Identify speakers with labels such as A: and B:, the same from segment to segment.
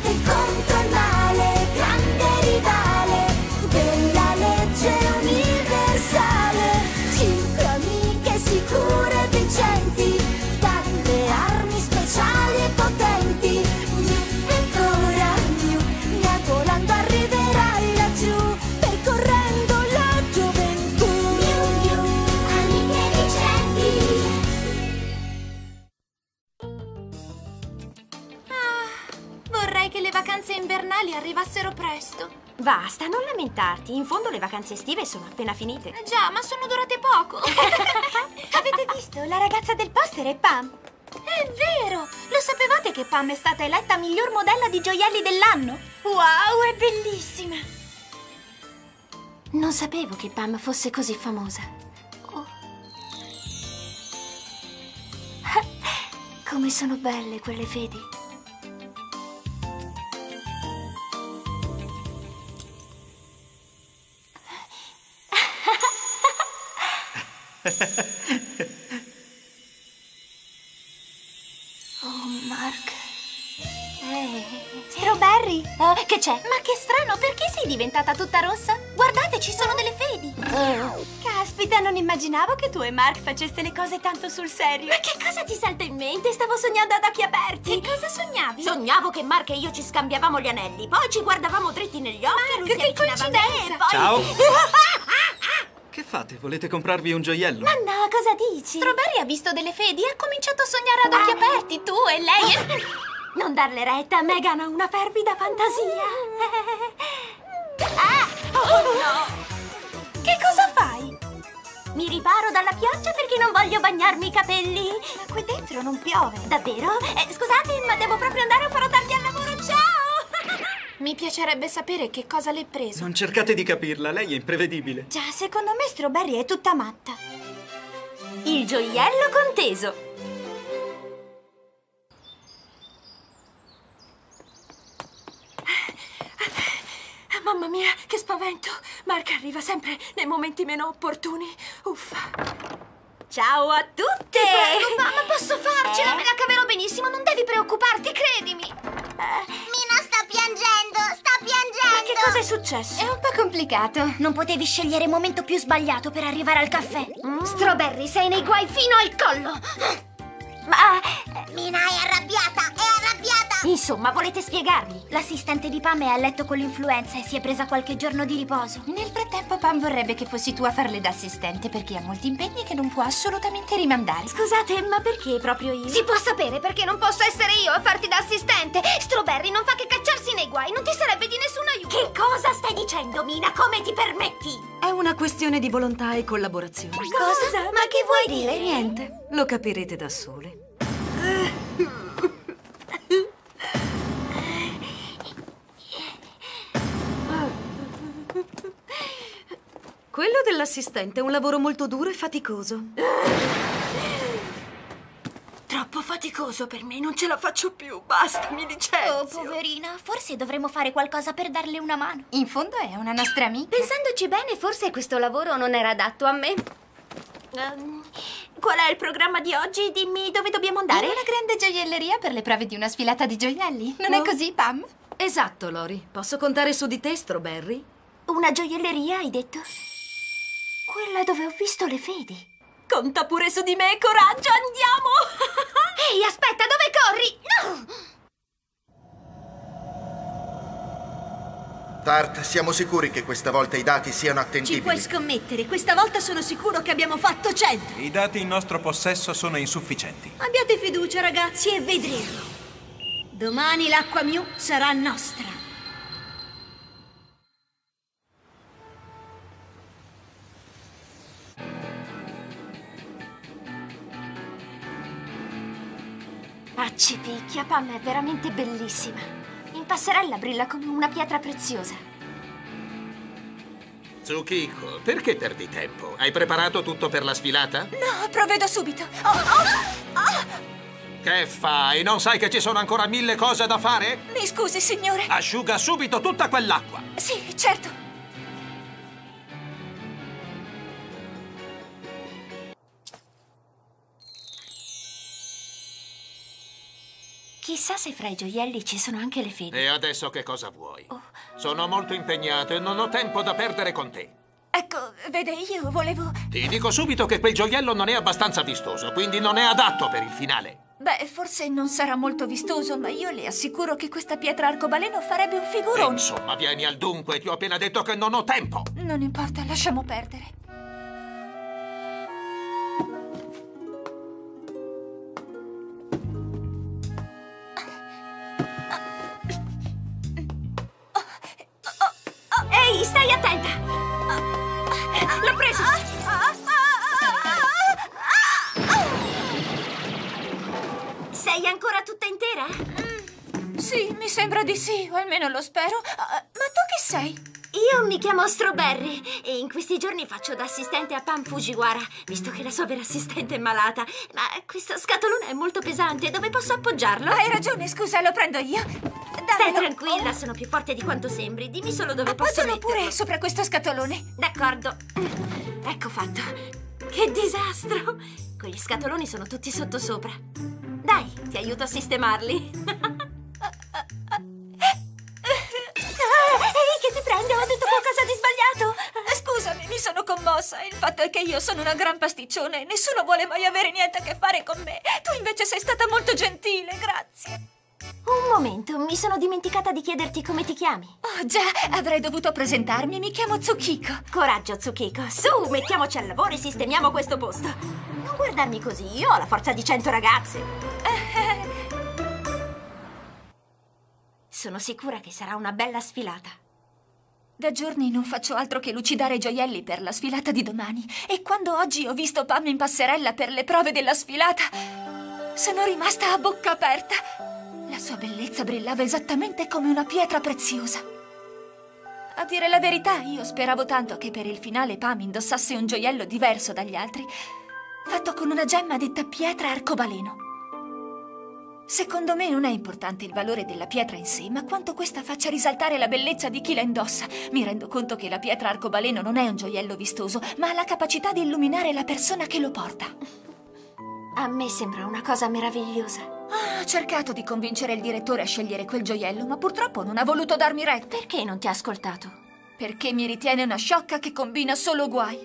A: Lotte contro il male, grande rivale della legge universale. 5 amiche sicure e vincenti, dalle armi speciali e potenti. Ancora più, via volando arriverai laggiù, percorrendo la gioventù. Amiche vincenti.
B: Vorrei che le vacanze invernali arrivassero presto.
C: Basta, non lamentarti. In fondo le vacanze estive sono appena finite.
B: Già, ma sono durate poco.
C: Avete visto? La ragazza del poster è Pam.
B: È vero! Lo sapevate che Pam è stata eletta miglior modella di gioielli dell'anno?
C: Wow, è bellissima! Non sapevo che Pam fosse così famosa. Oh. Come sono belle quelle fedi. Oh, Mark.
B: Strawberry!
C: Che c'è?
B: Ma che strano, perché sei diventata tutta rossa? Guardate, ci sono delle fedi!
C: Caspita, non immaginavo che tu e Mark faceste le cose tanto sul serio.
B: Ma che cosa ti salta in mente? Stavo sognando ad occhi aperti! Che cosa sognavi?
C: Sognavo che Mark e io ci scambiavamo gli anelli, poi ci guardavamo dritti negli occhi e lui si
B: che
C: avvicinava a me
B: coincidenza!
C: e poi...
D: Ciao! Che fate? Volete comprarvi un gioiello?
C: Ma no, cosa dici?
B: Strawberry ha visto delle fedi e ha cominciato a sognare ad occhi aperti, tu e lei.
C: Non darle retta, Megan ha una fervida fantasia. Oh no!
B: Che cosa fai?
C: Mi riparo dalla pioggia perché non voglio bagnarmi i capelli. Ma qui dentro non piove. Davvero? Scusate, ma devo proprio andare o farò tardi al lavoro. Ciao!
B: Mi piacerebbe sapere che cosa l'hai preso.
D: Non cercate di capirla, lei è imprevedibile.
C: Già, secondo me Strawberry è tutta matta. Il gioiello conteso. Mamma mia, che spavento! Mark arriva sempre nei momenti meno opportuni. Uffa. Ciao a tutte!
B: Prego, mamma, posso farcela? Me la caverò benissimo, non devi preoccuparti, credimi.
A: Mina sta piangendo, sta piangendo.
C: Ma che cosa è successo?
B: È un po' complicato.
A: Non potevi scegliere il momento più sbagliato per arrivare al caffè.
B: Strawberry, sei nei guai fino al collo.
C: Ma...
A: Mina è arrabbiata, è arrabbiata.
C: Insomma, volete spiegarmi?
A: L'assistente di Pam è a letto con l'influenza e si è presa qualche giorno di riposo.
B: Nel frattempo Pam vorrebbe che fossi tu a farle da assistente perché ha molti impegni che non può assolutamente rimandare.
C: Scusate, ma perché proprio io?
B: Si può sapere perché non posso essere io a farti da assistente. Strawberry non fa che cacciarsi nei guai, non ti sarebbe di nessun aiuto.
C: Che cosa stai dicendo, Mina? Come ti permetti?
E: È una questione di volontà e collaborazione.
C: Cosa? Ma che vuoi dire?
E: Niente, lo capirete da sole. Quello dell'assistente è un lavoro molto duro e faticoso.
C: Troppo faticoso per me, non ce la faccio più. Basta, mi licenzio.
A: Oh, poverina, forse dovremmo fare qualcosa per darle una mano.
B: In fondo è una nostra amica.
F: Pensandoci bene, forse questo lavoro non era adatto a me.
C: Qual è il programma di oggi? Dimmi dove dobbiamo
B: In
C: andare.
B: una grande gioielleria per le prove di una sfilata di gioielli. Non è così, Pam?
E: Esatto, Lori. Posso contare su di te, Strawberry?
C: Una gioielleria, hai detto? Quella dove ho visto le fedi. Conta pure su di me, coraggio, andiamo!
B: Ehi, aspetta, dove corri? No!
G: Tart, siamo sicuri che questa volta i dati siano
E: Ci
G: attendibili?
E: puoi scommettere, questa volta sono sicuro che abbiamo fatto 100.
H: I dati in nostro possesso sono insufficienti.
E: Abbiate fiducia, ragazzi, e vedremo. Domani l'acqua Mew sarà nostra.
C: Accipicchia, Pam è veramente bellissima. In passerella brilla come una pietra preziosa.
I: Tsukiko, perché perdi tempo? Hai preparato tutto per la sfilata?
C: No, provvedo subito.
I: Che fai? Non sai che ci sono ancora 1000 cose da fare?
C: Mi scusi, signore.
I: Asciuga subito tutta quell'acqua.
C: Sì, certo. Chissà se fra i gioielli ci sono anche le fedi.
I: E adesso che cosa vuoi? Sono molto impegnato e non ho tempo da perdere con te.
E: Ecco, vede, io volevo...
I: Ti dico subito che quel gioiello non è abbastanza vistoso, quindi non è adatto per il finale.
E: Beh, forse non sarà molto vistoso, ma io le assicuro che questa pietra arcobaleno farebbe un figurone.
I: Insomma, vieni al dunque, ti ho appena detto che non ho tempo.
E: Non importa, lasciamo perdere.
C: Ehi, stai attenta! L'ho preso! Sei ancora tutta intera?
E: Sì, mi sembra di sì, o almeno lo spero. Ma tu chi sei?
C: Io mi chiamo Strawberry e in questi giorni faccio da assistente a Pam Fujiwara, visto che la sua vera assistente è malata. Ma questo scatolone è molto pesante, dove posso appoggiarlo?
E: Hai ragione, scusa, lo prendo io.
C: Stai tranquilla, sono più forte di quanto sembri. Dimmi solo dove posso
E: Appoggialo
C: metterlo.
E: pure sopra questo scatolone.
C: D'accordo. Ecco fatto. Che disastro! Quegli scatoloni sono tutti sottosopra. Dai, ti aiuto a sistemarli. Ehi, che ti prende? Ho detto qualcosa di sbagliato.
E: Scusami, mi sono commossa. Il fatto è che io sono una gran pasticcione e nessuno vuole mai avere niente a che fare con me. Tu invece sei stata molto gentile, grazie.
C: Un momento, mi sono dimenticata di chiederti come ti chiami.
E: Oh, già, avrei dovuto presentarmi. Mi chiamo Tsukiko.
C: Coraggio, Tsukiko. Su, mettiamoci al lavoro e sistemiamo questo posto. Non guardarmi così, io ho la forza di 100 ragazze. Sono sicura che sarà una bella sfilata.
E: Da giorni non faccio altro che lucidare i gioielli per la sfilata di domani. E quando oggi ho visto Pam in passerella per le prove della sfilata, sono rimasta a bocca aperta. La sua bellezza brillava esattamente come una pietra preziosa. A dire la verità, io speravo tanto che per il finale Pam indossasse un gioiello diverso dagli altri, fatto con una gemma detta pietra arcobaleno. Secondo me non è importante il valore della pietra in sé, ma quanto questa faccia risaltare la bellezza di chi la indossa. Mi rendo conto che la pietra arcobaleno non è un gioiello vistoso, ma ha la capacità di illuminare la persona che lo porta.
C: A me sembra una cosa meravigliosa.
E: Ho cercato di convincere il direttore a scegliere quel gioiello, ma purtroppo non ha voluto darmi retta.
C: Perché non ti ha ascoltato?
E: Perché mi ritiene una sciocca che combina solo guai.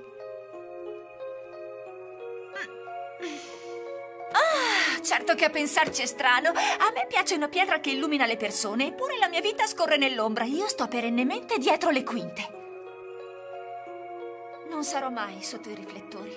E: Certo che a pensarci è strano. A me piace una pietra che illumina le persone, eppure la mia vita scorre nell'ombra. Io sto perennemente dietro le quinte. Non sarò mai sotto i riflettori.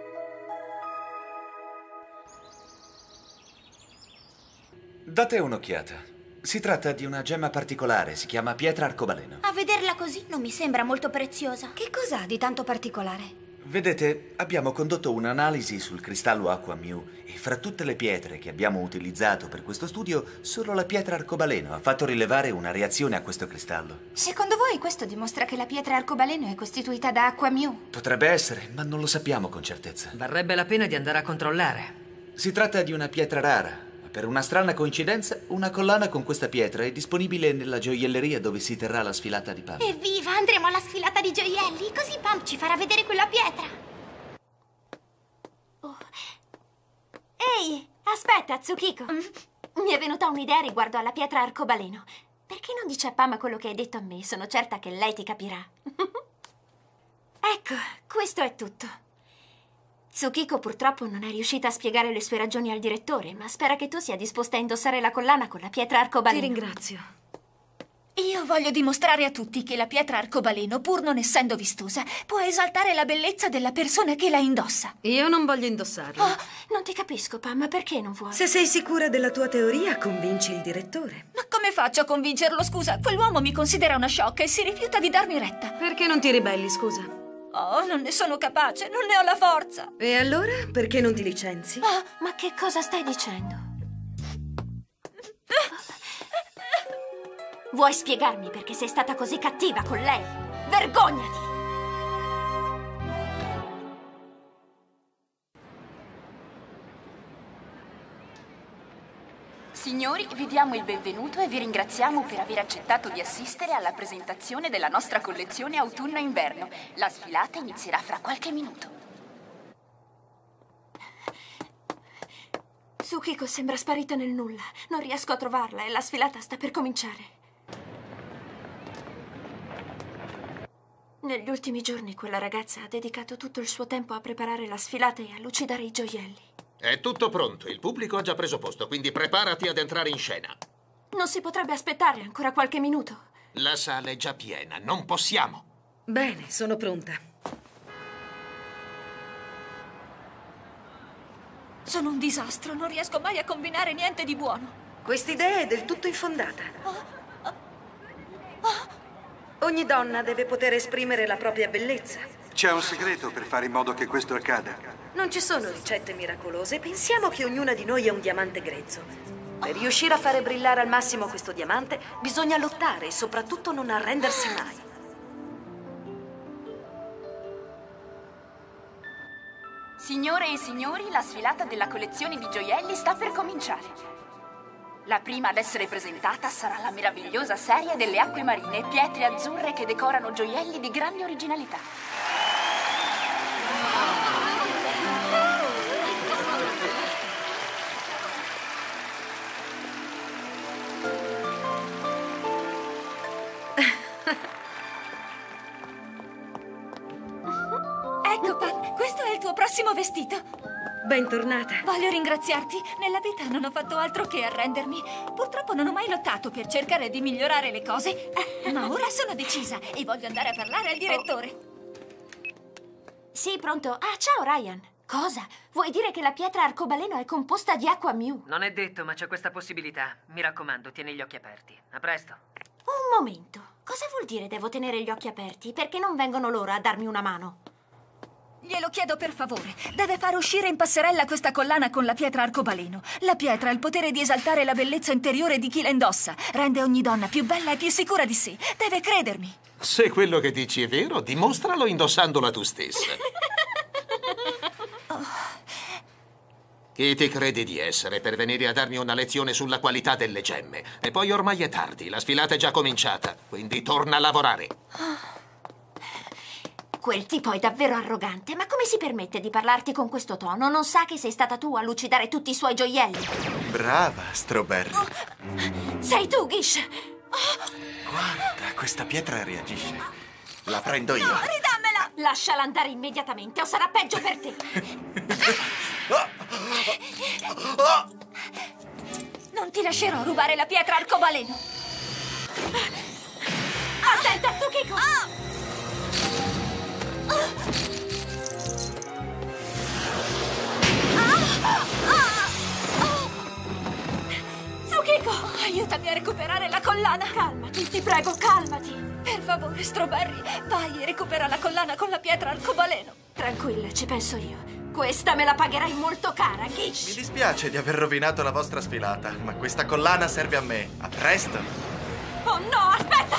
J: Date un'occhiata. Si tratta di una gemma particolare, si chiama pietra arcobaleno.
A: A vederla così non mi sembra molto preziosa.
F: Che cos'ha di tanto particolare?
J: Vedete, abbiamo condotto un'analisi sul cristallo Aqua Mew e fra tutte le pietre che abbiamo utilizzato per questo studio, solo la pietra arcobaleno ha fatto rilevare una reazione a questo cristallo.
A: Secondo voi questo dimostra che la pietra arcobaleno è costituita da Aqua Mew?
J: Potrebbe essere, ma non lo sappiamo con certezza.
K: Varrebbe la pena di andare a controllare.
J: Si tratta di una pietra rara. Per una strana coincidenza, una collana con questa pietra è disponibile nella gioielleria dove si terrà la sfilata di Pam.
A: Evviva, andremo alla sfilata di gioielli, così Pam ci farà vedere quella pietra.
C: Oh. Ehi, aspetta, Tsukiko. Mi è venuta un'idea riguardo alla pietra arcobaleno. Perché non dici a Pam quello che hai detto a me? Sono certa che lei ti capirà. Ecco, questo è tutto. Tsukiko purtroppo non è riuscita a spiegare le sue ragioni al direttore, ma spera che tu sia disposta a indossare la collana con la pietra arcobaleno.
E: Ti ringrazio. Io voglio dimostrare a tutti che la pietra arcobaleno, pur non essendo vistosa, può esaltare la bellezza della persona che la indossa.
K: Io non voglio indossarla.
C: Oh, non ti capisco, Pam, perché non vuoi?
K: Se sei sicura della tua teoria, convinci il direttore.
E: Ma come faccio a convincerlo, scusa? Quell'uomo mi considera una sciocca e si rifiuta di darmi retta.
K: Perché non ti ribelli, scusa?
E: Oh, non ne sono capace, non ne ho la forza.
K: E allora, perché non ti licenzi?
C: Oh, ma che cosa stai dicendo? Vuoi spiegarmi perché sei stata così cattiva con lei? Vergognati!
L: Signori, vi diamo il benvenuto e vi ringraziamo per aver accettato di assistere alla presentazione della nostra collezione autunno-inverno. La sfilata inizierà fra qualche minuto.
C: Tsukiko sembra sparita nel nulla. Non riesco a trovarla e la sfilata sta per cominciare. Negli ultimi giorni quella ragazza ha dedicato tutto il suo tempo a preparare la sfilata e a lucidare i gioielli.
I: È tutto pronto, il pubblico ha già preso posto, quindi preparati ad entrare in scena.
C: Non si potrebbe aspettare ancora qualche minuto?
I: La sala è già piena, non possiamo.
K: Bene, sono pronta.
E: Sono un disastro, non riesco mai a combinare niente di buono.
K: Quest'idea è del tutto infondata. Ogni donna deve poter esprimere la propria bellezza.
M: C'è un segreto per fare in modo che questo accada.
K: Non ci sono ricette miracolose. Pensiamo che ognuna di noi è un diamante grezzo. Per riuscire a fare brillare al massimo questo diamante, bisogna lottare e soprattutto non arrendersi mai.
L: Signore e signori, la sfilata della collezione di gioielli sta per cominciare. La prima ad essere presentata sarà la meravigliosa serie delle acque marine, pietre azzurre che decorano gioielli di grande originalità.
E: Ecco, Pan, questo è il tuo prossimo vestito.
K: Bentornata.
E: Voglio ringraziarti. Nella vita non ho fatto altro che arrendermi. Purtroppo non ho mai lottato per cercare di migliorare le cose, ma ora sono decisa e voglio andare a parlare al direttore.
C: Sì, pronto. Ah, ciao, Ryan. Cosa? Vuoi dire che la pietra arcobaleno è composta di acqua Mew?
N: Non è detto, ma c'è questa possibilità. Mi raccomando, tieni gli occhi aperti. A presto.
C: Un momento. Cosa vuol dire devo tenere gli occhi aperti? Perché non vengono loro a darmi una mano?
E: Glielo chiedo per favore. Deve far uscire in passerella questa collana con la pietra arcobaleno. La pietra ha il potere di esaltare la bellezza interiore di chi la indossa. Rende ogni donna più bella e più sicura di sé. Deve credermi.
I: Se quello che dici è vero, dimostralo indossandola tu stessa. Chi ti credi di essere per venire a darmi una lezione sulla qualità delle gemme? E poi ormai è tardi, la sfilata è già cominciata, quindi torna a lavorare.
C: Quel tipo è davvero arrogante, ma come si permette di parlarti con questo tono? Non sa che sei stata tu a lucidare tutti i suoi gioielli?
G: Brava, Strawberry.
C: Sei tu, Gish!
G: Guarda, questa pietra reagisce. La prendo io.
C: No, ridammela! Lasciala andare immediatamente o sarà peggio per te.
E: Non ti lascerò rubare la pietra arcobaleno.
C: Attenta, Tsukiko!
E: Tsukiko, aiutami a recuperare la collana.
C: Calmati, ti prego, calmati.
E: Per favore, Strawberry, vai e recupera la collana con la pietra arcobaleno.
C: Tranquilla, ci penso io. Questa me la pagherai molto cara, Gish.
G: Mi dispiace di aver rovinato la vostra sfilata, ma questa collana serve a me. A presto.
C: Oh no, aspetta!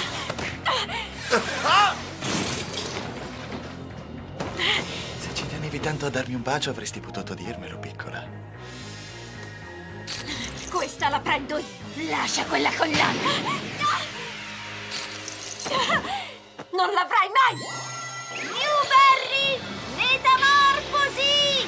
G: Se ci tenevi tanto a darmi un bacio avresti potuto dirmelo, piccola.
C: Questa la prendo io. Lascia quella collana. Non l'avrai mai!
B: Newberry, metamorfosi!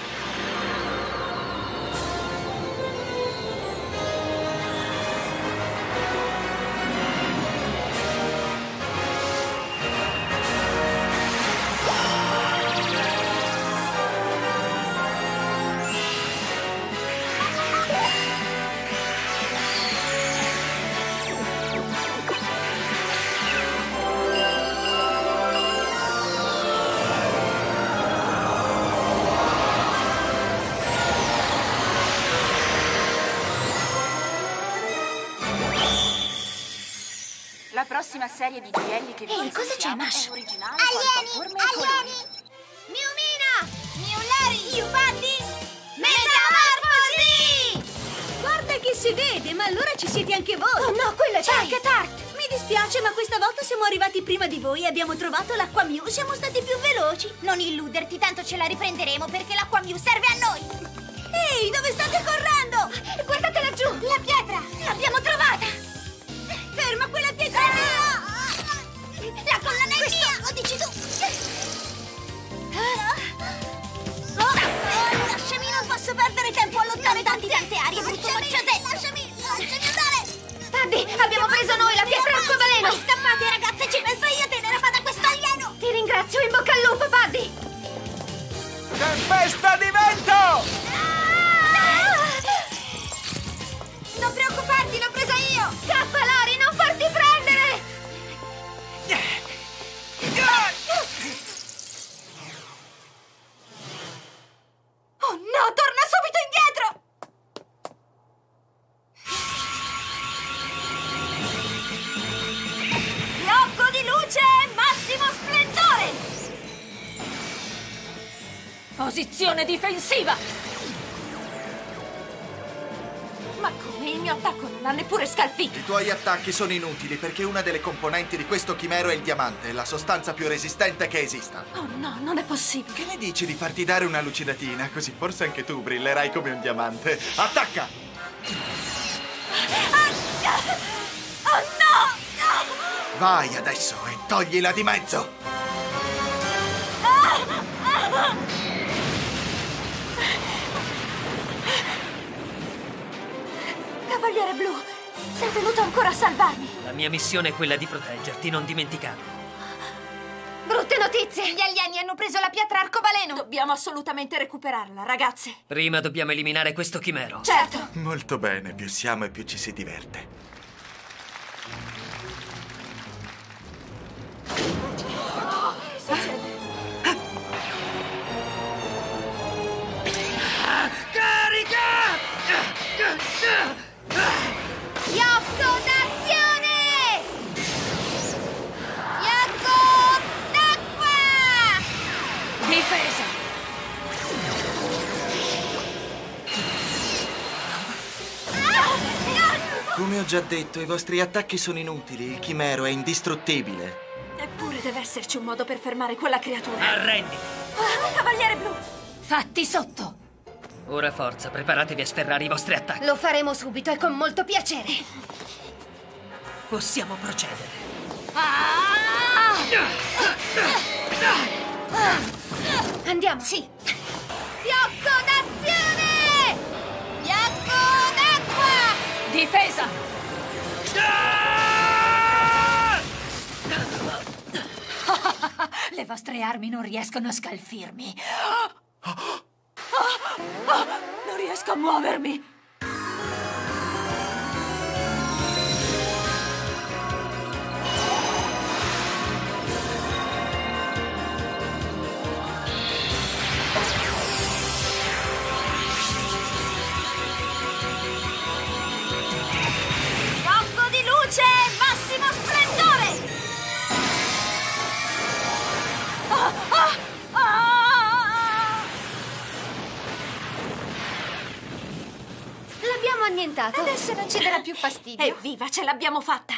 L: La prossima serie di gioielli che vi
C: cosa c'è,
L: presentiamo
C: Mash?
L: è originale quanto a forme e colori.
B: Miumina, Miuleri, Yubandi, metamorfosi!
F: Guarda che si vede, ma allora ci siete anche voi!
C: Oh no, quella c'è anche Tart!
F: Mi dispiace, ma questa volta siamo arrivati prima di voi e abbiamo trovato l'acqua Mew. Siamo stati più veloci.
B: Non illuderti, tanto ce la riprenderemo perché l'acqua Mew serve a noi!
F: Ehi, dove state correndo?
B: Guardate laggiù, la pietra! L'abbiamo trovata!
F: Ferma quella pietra!
B: La collana è mia!
F: Lo dici tu!
B: Lasciami, non posso perdere tempo a lottare!
F: aspettare tante arie, brutto macciasello! Lasciami andare!
B: Paddy, abbiamo preso noi la pietra arcobaleno!
F: Voi scappate, ragazze, ci penso io a tenere a bada questo alieno!
B: Ti ringrazio, in bocca al lupo, Paddy!
O: Tempesta di vento!
B: Non preoccuparti, l'ho presa io! Scappa, Lori, non farti prendere!
C: Oh no, torna subito indietro! Fiocco di luce, massimo splendore! Posizione difensiva! Ma come? Il mio attacco non l'ha neppure scalfito!
G: I tuoi attacchi sono inutili perché una delle componenti di questo chimero è il diamante, la sostanza più resistente che esista.
C: Oh no, non è possibile!
G: Che ne dici di farti dare una lucidatina? Così forse anche tu brillerai come un diamante. Attacca!
C: Oh no!
G: Vai adesso e toglila di mezzo!
C: Cavaliere Blu, sei venuto ancora a salvarmi!
N: La mia missione è quella di proteggerti, non dimenticarlo.
B: Brutte notizie! Gli alieni hanno preso la pietra arcobaleno!
C: Dobbiamo assolutamente recuperarla, ragazze!
N: Prima dobbiamo eliminare questo chimero.
C: Certo!
G: Molto bene, più siamo e più ci si diverte.
B: Fiocco d'azione! Fiocco d'acqua!
C: Difesa!
G: Come ho già detto, i vostri attacchi sono inutili. Il chimero è indistruttibile.
C: Eppure deve esserci un modo per fermare quella creatura.
N: Arrenditi!
C: Cavaliere Blu!
E: Fatti sotto!
N: Ora forza, preparatevi a sferrare i vostri attacchi.
B: Lo faremo subito e con molto piacere.
N: Possiamo procedere.
B: Andiamo. Sì. Fiocco d'azione! Fiocco d'acqua!
E: Difesa! Le vostre armi non riescono a scalfirmi. Non riesco a muovermi!
C: Fiocco di luce, massimo splendore!
B: L'abbiamo annientato.
C: Adesso non ci darà più fastidio. Evviva, ce l'abbiamo fatta!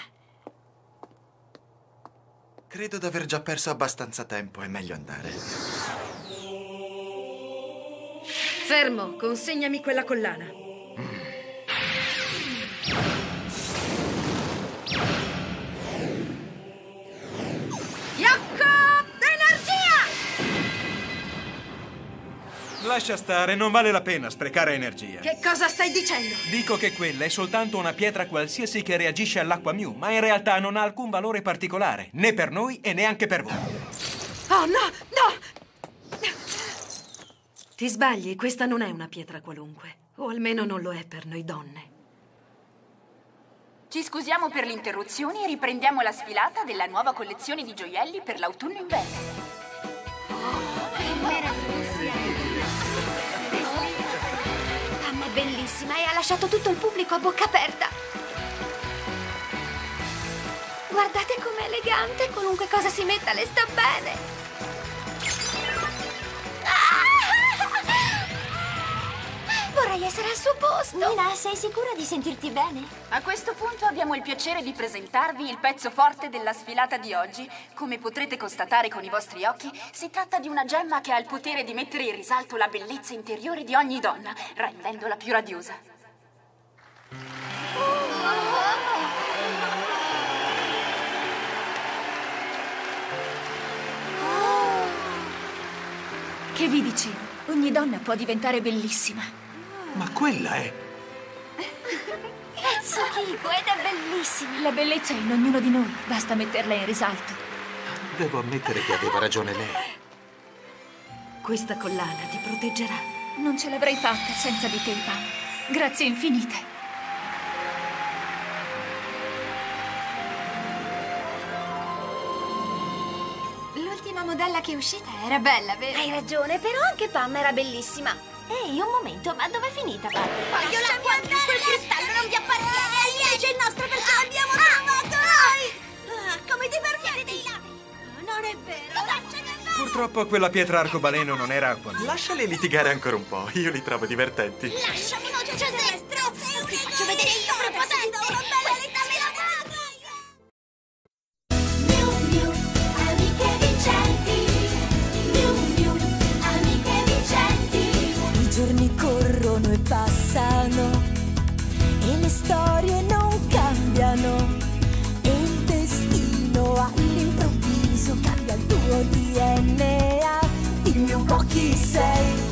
G: Credo di aver già perso abbastanza tempo, è meglio andare.
K: Fermo, consegnami quella collana. Fiocco d'energia!
H: Lascia stare, non vale la pena sprecare energia.
K: Che cosa stai dicendo?
H: Dico che quella è soltanto una pietra qualsiasi che reagisce all'acqua Mew, ma in realtà non ha alcun valore particolare, né per noi e neanche per voi.
K: Oh, no, no! Ti sbagli, questa non è una pietra qualunque. O almeno non lo è per noi donne.
L: Ci scusiamo per l'interruzione e riprendiamo la sfilata della nuova collezione di gioielli per l'autunno-inverno.
B: Pam è bellissima e ha lasciato tutto il pubblico a bocca aperta. Guardate com'è elegante, qualunque cosa si metta le sta bene. Vorrei essere al suo posto.
C: Nina, sei sicura di sentirti bene?
L: A questo punto abbiamo il piacere di presentarvi il pezzo forte della sfilata di oggi. Come potrete constatare con i vostri occhi, si tratta di una gemma che ha il potere di mettere in risalto la bellezza interiore di ogni donna, rendendola più radiosa.
E: Che vi dicevo? Ogni donna può diventare bellissima.
D: Ma quella è...
C: È Tsukiko ed è bellissima.
E: La bellezza è in ognuno di noi, basta metterla in risalto.
I: Devo ammettere che aveva ragione lei.
K: Questa collana ti proteggerà.
E: Non ce l'avrei fatta senza di te, Pam. Grazie infinite.
C: L'ultima modella che è uscita era bella, vero?
B: Hai ragione, però anche Pam era bellissima.
C: Ehi, un momento, ma dov'è finita Barbie?
F: Voglio la guardare! Quel cristallo non vi appartiene! È invece il nostro perché l'abbiamo trovato noi! Come ti permetti? Dei ladri! Non è vero!
H: Purtroppo quella pietra arcobaleno non era acqua.
D: Lasciali litigare ancora un po', io li trovo divertenti.
F: Lasciami, no, c'è destro! Ti faccio vedere io prepotente! Una bella Miu Miu, amiche vincenti! Miu Miu, amiche vincenti!
O: I giorni corrono e passano e le storie non cambiano e il destino all'improvviso cambia il tuo DNA. Dimmi un po' chi sei.